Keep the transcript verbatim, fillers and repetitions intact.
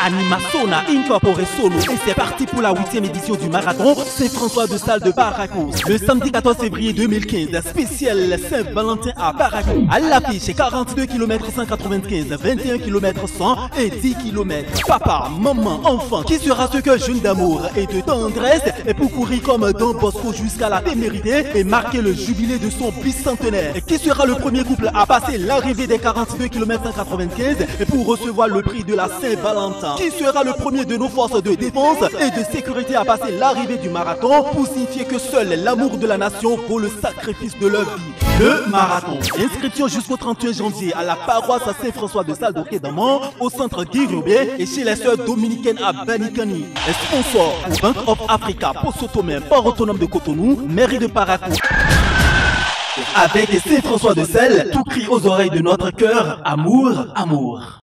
Animasona Incorporé Solo et c'est parti pour la huitième édition du marathon Saint-François de Sales de Paracos. Le samedi quatorze février deux mille quinze, spécial Saint-Valentin à Paracos. À l'affiche, quarante-deux kilomètres cent quatre-vingt-quinze, vingt et un kilomètres cent et dix kilomètres. Papa, maman, enfant, qui sera ce cœur jeune d'amour et de tendresse et pour courir comme Don Bosco jusqu'à la témérité et marquer le jubilé de son bicentenaire. Qui sera le premier couple à passer l'arrivée des quarante-deux kilomètres cent quatre-vingt-quinze et pour recevoir le prix de la Saint-Valentin. Qui sera le premier de nos forces de défense et de sécurité à passer l'arrivée du marathon pour signifier que seul l'amour de la nation vaut le sacrifice de leur vie. Le marathon. Inscription jusqu'au trente et un janvier à la paroisse Saint-François de Sales d'Oké d'Amont, au centre d'Irubé et chez les sœurs dominicaines à Banikani. Les sponsors Bank of Africa, Poste Autonome, Port Autonome de Cotonou, Mairie de Paracos. Avec Saint-François de Sales, tout crie aux oreilles de notre cœur, amour, amour.